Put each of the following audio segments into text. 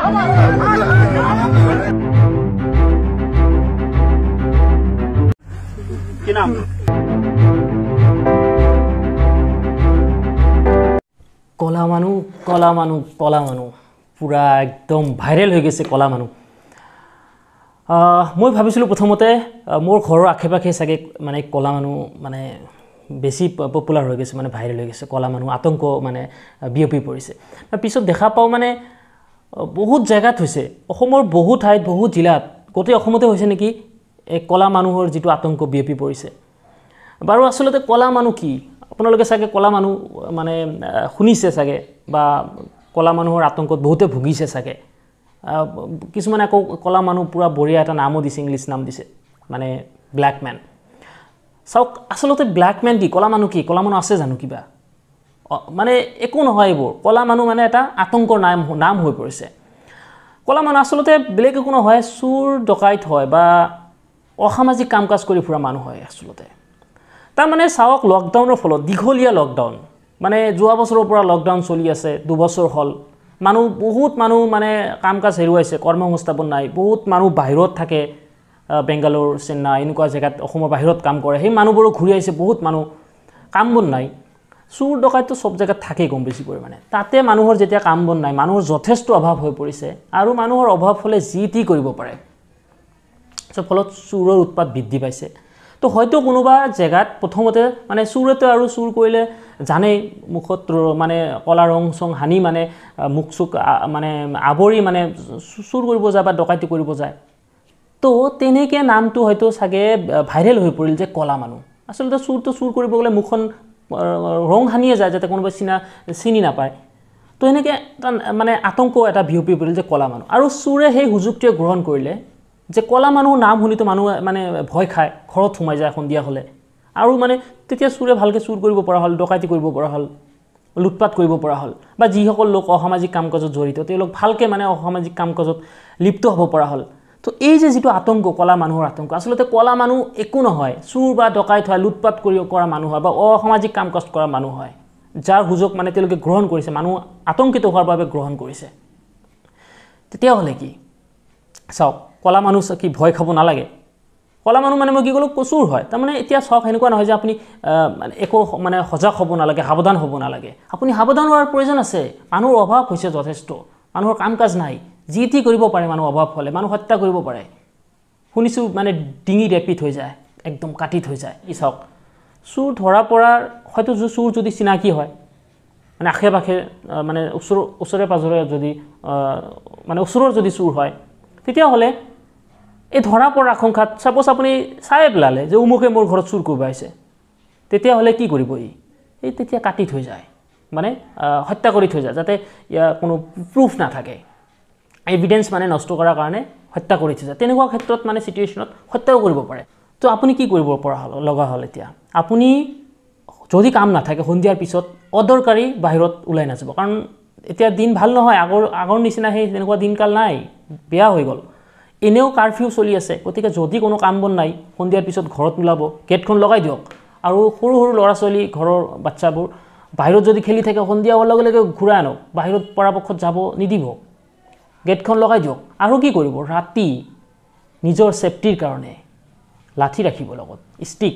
কি নাম কলা মানুহ পুরা একদম ভাইরাল হয়ে গেছে কলা মানুহ মই ভাবিছিলো প্ৰথমতে মোৰ ঘৰৰ আখে-পাখে সাগে মানে কলা মানুহ মানে বেছি পপুলাৰ হৈ গৈছে মানে ভাইৰাল হৈ গৈছে কলা মানুহ আতংক মানে বিয়পি পৰিছে পিছত দেখা পাও মানে বহুত জায়গাত হৈছে অসমৰ বহুত ঠাইত বহুত জিলাত গোটেই অসমতে হৈছে নেকি এই কলা মানুহৰ যেটো আতংক বিয়পি পৰিছে বাৰু আসলতে কলা মানুহ কি আপোনালোকে সাগে কলা মানুহ মানে শুনিছে সাগে বা কলা মানুহৰ আতংকত বহুতে ভুগিছে সাগে কিছুমান আকৌ কলা মানুহ পুৰা বৰিয়া এটা নামও দিছে ইংলিশ নাম দিছে মানে ব্ল্যাকম্যান সাওক আসলতে ব্ল্যাকম্যান কি কলা মানুহ আছে জানো কিবা মানে একো নহয় এবোৰ কলা মানুহ মানে এটা আতংকৰ নাম হৈ পৰিছে কলা মানুহ আসলতে বেলেগ একো নহয় চুৰ ডকাইত হয় বা অসামাজিক কামকাজ কৰি ফুৰা মানুহ হয় আসলতে তাৰ মানে সাওক লকডাউনৰ ফলত দিঘলীয়া লকডাউন মানে যোৱা বছৰৰ পৰা লকডাউন চলি আছে 2 বছৰ হল মানুহ বহুত মানুহ মানে কামকাজ হেৰুৱাইছে কৰ্মসংস্থাপন নাই বহুত মানুহ বাহিৰত থাকে বেংগালোৰ চেন্নাই এনেকুৱা জায়গাত অসমৰ বাহিৰত কাম কৰে সেই মানুহবোৰো ঘূৰি আহিছে বহুত মানুহ কাম বন নাই চুৰ ডকাইতো সব জায়গাত থাকে কম বেছি পৰিমাণে তাতে মানুহৰ যেতিয়া কাম বন নাই মানুহৰ যথেষ্ট অভাৱ হৈ পৰিছে আৰু মানুহৰ অভাৱ হলে জিটি কৰিব পাৰে সব ফলত চুৰৰ উৎপাত বৃদ্ধি পাইছে তো হয়তো কোনোবা জায়গাত প্ৰথমতে মানে চুৰতে আৰু চুৰ কৰিলে জানে মুখত মানে কলা ৰং সং হানি মানে মুখচুক মানে আবৰি মানে চুৰ কৰিব যায় বা ডকাইতি কৰিব যায় তো তেনেকে নামটো হয়তো সাগে ভাইরাল হৈ পৰিল যে কলা মানুহ আসলতে চুৰ কৰিব গলে মুখন ৰং হানিয়ে যায় যাতে কোনোবা চিনি নাপায় তো এনেকে মানে আতংক এটা বিয়পি পৰিল যে কলা মানুহ আৰু চুৰে সেই হুজুকটিয়ে গ্ৰহণ কৰিলে যে কলা মানুহ নাম শুনিতো মানুহ মানে ভয় খায় ঘৰত সোমাই যায় সন্ধিয়া হলে আৰু মানে তেতিয়া চুৰে ভালকে চুৰ কৰিব পৰা হল ডকাইতি কৰিব পৰা হল লুটপাট কৰিব পৰা হল বা যিসকল লোক অসামাজিক কামকাজত জড়িত তেওঁলোক ভালকে মানে অসামাজিক কামকাজত লিপ্ত হ'ব পৰা হল তো এই যে যেটো আতংক কলা মানুহৰ আতংক আসলতে কলা মানুহ একো নহয় চুৰ বা ডকাইত হয় লুটপাট কৰা মানুহ হয় বা অসামাজিক কামকাজ কৰা মানুহ হয় যাৰ হুজক মানে তেওঁলোকে গ্ৰহণ কৰিছে মানুহ আতংকিত হোৱাৰ বাবে গ্ৰহণ কৰিছে তেতিয়া হলে কি চাওক কলা মানুহ কি ভয় খাব নালাগে কলা মানুহ মানে মই কি কলো কচুৰ হয় তাৰ মানে এতিয়া সক হেনেকুৱা নহয় যে আপুনি একো মানে সজাগ হ'ব নালাগে সাৱধান হ'ব নালাগে আপুনি সাৱধান হোৱাৰ প্ৰয়োজন আছে মানুহৰ অভাৱ হৈছে যথেষ্ট মানুহৰ কামকাজ নাই জিটি কৰিব পাৰে মানুহ অভাৱ হলে মানুহ হত্যা কৰিব পাৰে শুনিছো মানে ডিঙি ৰেপিট হৈ যায় একদম কাটিত হৈ যায় ই সক চুৰ ধৰা পৰাৰ হয়তো চুৰ যদি চিনাকি হয় মানে আখে-পাখে মানে ওচৰে পাজৰে যদি মানে ওচৰৰ যদি চুৰ হয় তেতিয়া হলে এই ধৰা পৰা আশংকাত সাপোজ আপুনি চাই পেলালে যে উমুকে মোৰ ঘৰত চুৰ কৰিব আহিছে তেতিয়া হলে কি কৰিব এই তেতিয়া কাটি থৈ যায় মানে হত্যা কৰি থৈ যায় যাতে কোনো প্ৰুফ না থাকে এভিডেন্স মানে নষ্ট কৰাৰ কাৰণে হত্যা কৰি থৈ যায় তেনেকুৱা ক্ষেত্ৰত মানে সিচুৱেশনত হত্যাও কৰিব পাৰে তো আপুনি কি কৰিব পৰা হল লগা হল এতিয়া আপুনি যদি কাম না থাকে সন্ধিয়াৰ পিছত অদৰকাৰী বাহিৰত উলাই নাযাব কাৰণ এতিয়া দিন ভাল নহয় আগৰ নিচিনা সেই তেনেকুৱা দিনকাল নাই বেয়া হৈ গল এনেও কারফিউ চলি আছে গতিকে যদি কোনো কাম বন নাই সন্ধিয়াৰ পিছত ঘৰত ওলাব গেটখন লগাই দিয়ক আৰু সৰু সৰু লৰা ছোৱালী ঘৰৰ বাচ্চাবোৰ বাহিৰত যদি খেলি থাকে সন্ধিয়া হোৱাৰ লগে লগে ঘূৰাই আনক বাহিৰত পৰাপক্ষত যাব নিদিব গেটখন লগাই দিয়ক আৰু কি কৰিব ৰাতি নিজৰ সেফটিৰ কাৰণে লাঠি ৰাখিব লগত ষ্টিক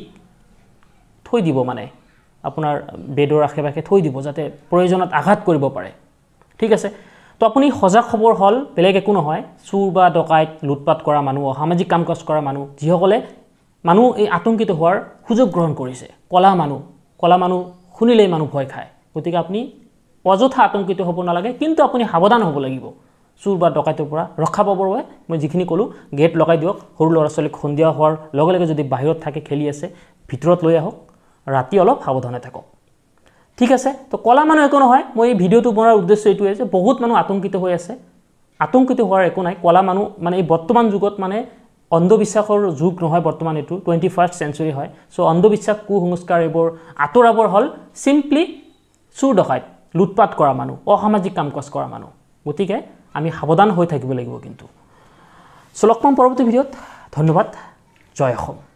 থৈ দিব মানে আপোনাৰ বেডৰ আশে-পাশে থৈ দিব যাতে প্ৰয়োজনত আঘাত কৰিব পাৰে ঠিক আছে তো আপুনি সজাগ খবৰ হল বেলেগ একো নহয় চুৰ বা ডকাইত লুটপাট কৰা মানুহ সামাজিক কামকাজ কৰা মানুহ যিসকলে মানুহ এই আতংকিত হোৱাৰ সুযোগ গ্ৰহণ কৰিছে কলা মানুহ শুনিলেই মানুহ ভয় খায় গতিকে আপুনি অযথা আতংকিত হ'ব নালাগে কিন্তু আপুনি সাৱধান হ'ব লাগিব চুৰ বা ডকাইতৰ পৰা ৰক্ষা পাবৰ বাবে মই যিখিনি কলো গেট লগাই দিয়ক সৰু ল'ৰা ছোৱালীক সন্ধিয়া হোৱাৰ লগে লগে যদি বাহিৰত থাকে খেলি আছে ভিতৰত লৈ আহক ৰাতি অলপ সাৱধানে থাকক ঠিক আছে তো কলা মানুহ একো নহয় মই এই ভিডিওটো বনোৱাৰ উদ্দেশ্য এইটোৱে যে বহুত মানুহ আতংকিত হৈ আছে আতংকিত হোৱাৰ একো নাই কলা মানুহ মানে এই বৰ্তমান যুগত মানে অন্ধবিশ্বাসৰ যুগ নহয় বৰ্তমান এটো 21st সেঞ্চুৰী হয় সো অন্ধবিশ্বাস কুসংস্কাৰ এবোৰ আতৰাবৰ হল সিম্পলি চুৰ ডকাইত লুটপাট কৰা মানুহ অসামাজিক কামকাজ কৰা মানুহ গতিকে আমি সাৱধান হৈ থাকিব লাগিব কিন্তু সো লগ পাম পৰৱৰ্তী ভিডিওত ধন্যবাদ জয় অসম